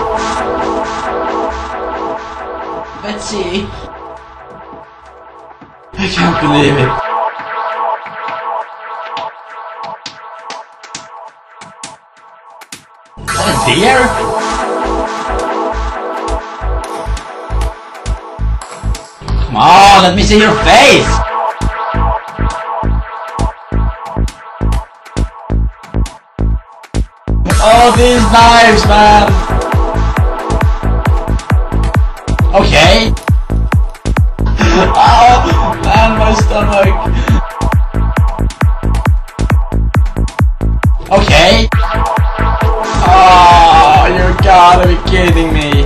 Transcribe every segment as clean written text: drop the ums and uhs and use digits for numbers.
Betsy. I can't believe it. Is that a deer? Come on, let me see your face! Oh, these knives, man! Okay. Oh, man, my stomach. Okay. Oh, you gotta be kidding me.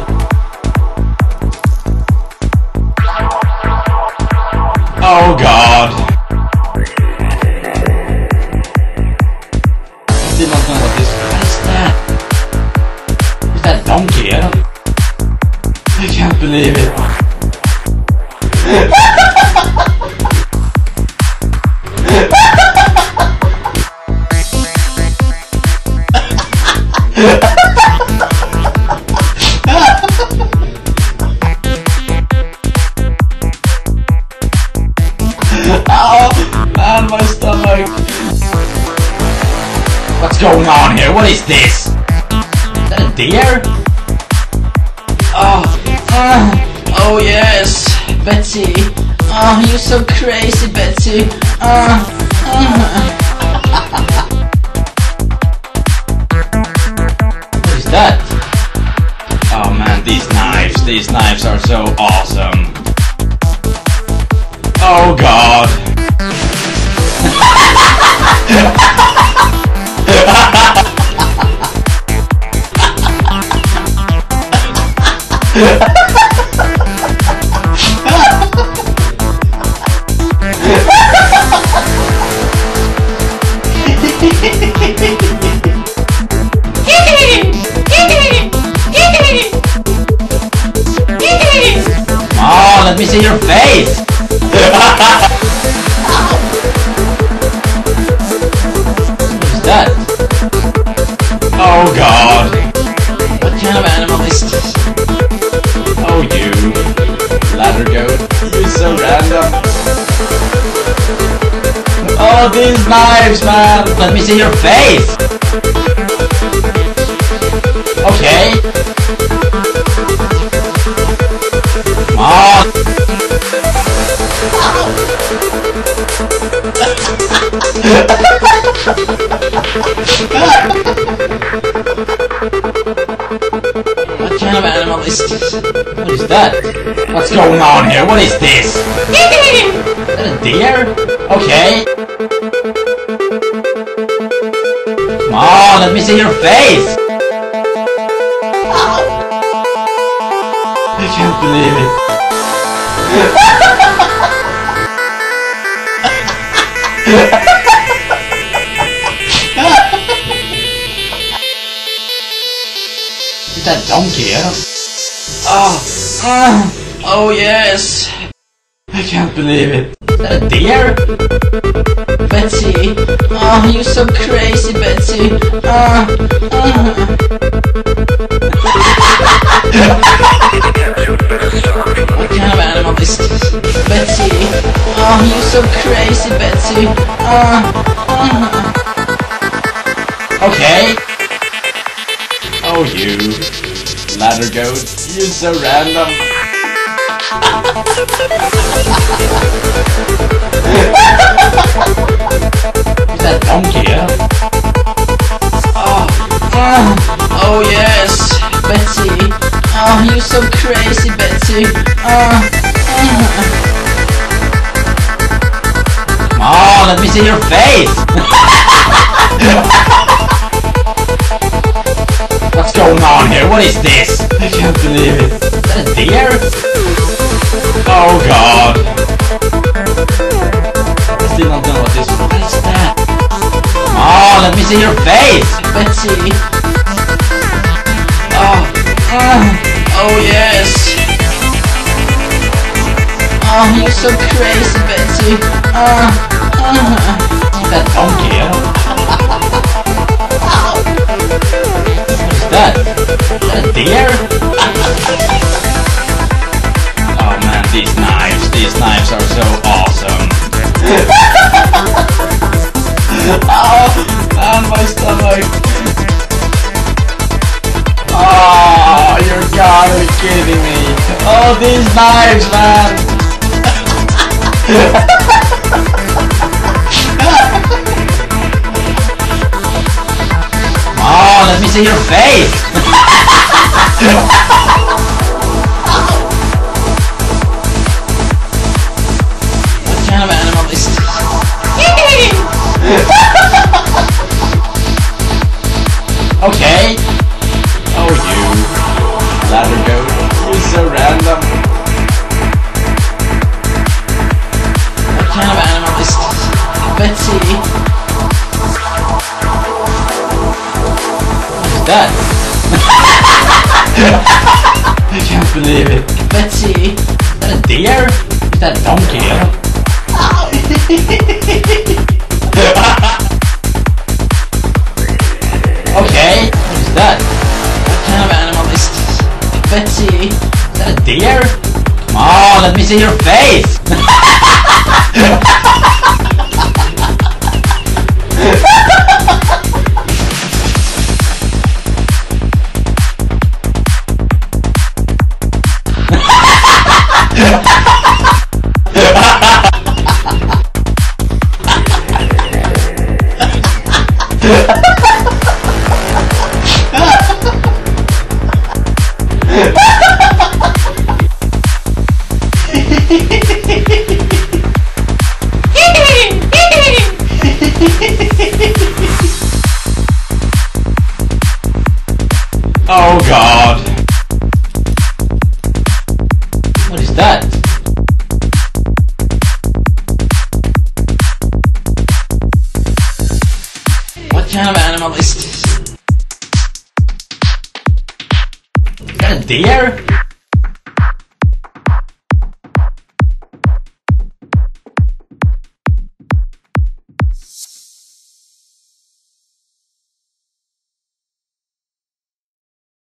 Oh, God. I did not know what this... What is that? Is that donkey? I can't believe it. Oh, man, my stomach. What's going on here? What is this? Is that a deer? Oh yes, Betsy. Oh, you're so crazy, Betsy. What is that? Oh man, these knives are so awesome. Oh God. Oh, let me see your face! What is that? Oh God! What kind of animal is this? Oh, you laddergoat, you're so random. Oh, these knives, man! Let me see your face! Okay. Come on! What kind of animal is this? What is that? What's going on here? What is this? Is that a deer? Okay. Come on, let me see your face! I can't believe it. Is that donkey? Oh yes. I can't believe it. Is that a deer? Betsy. Oh, you're so crazy, Betsy. What kind of animal is this? Betsy. Oh, you're so crazy, Betsy. Okay. Oh, you laddergoat, you're so random. Is that donkey? Oh yes, Betsy. Oh, you're so crazy, Betsy. Come on, let me see your face. What's going on here? What is this? I can't believe it. Is that a deer? Oh God. I still don't know what this is. What is that? Come on, let me see your face. Betsy. Oh yes. Oh, you're so crazy, Betsy. That donkey, What is that? Is that a deer? Oh man, these knives are so awesome. Oh man, my stomach. Oh, you're gotta be kidding me. Oh, these knives, man. Oh, let me see your face. What kind of animal is this? Okay. Oh, you laddergoat. You're so random. What kind of animal is this? Betsy. What is that? I can't believe it. Betsy. Is that a deer? Is that a donkey? Okay. What is that? What kind of animal is this? Betsy. Is that a deer? Come on, let me see your face! Oh God! What is that? What kind of animal is this? Is that a deer?